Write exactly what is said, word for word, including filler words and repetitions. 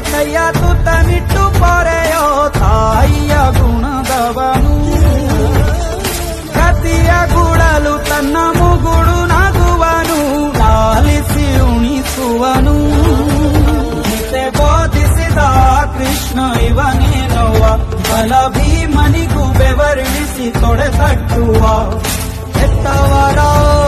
ಕೈಯ ತುತ್ತ ನಿಟ್ಟು ಪೊರೆಯೋ ತಾಯಿಯ ಗುಣದವನು ಕತಿಯ ಗುಡಲು ತನ್ನ ಮುಗುಡು ನಗುವನು ಲಾಲಿಸಿ ಉಣಿಸುವನು ಗೀತೆ ಬೋಧಿಸಿದ ಕೃಷ್ಣ ಇವನೇನೋವ ಬಲ ಭೀಮನಿಗೂ ಬೆವರಿಳಿಸಿ ತೊಡೆ ತಟ್ಟುವ ಹೆತ್ತವರ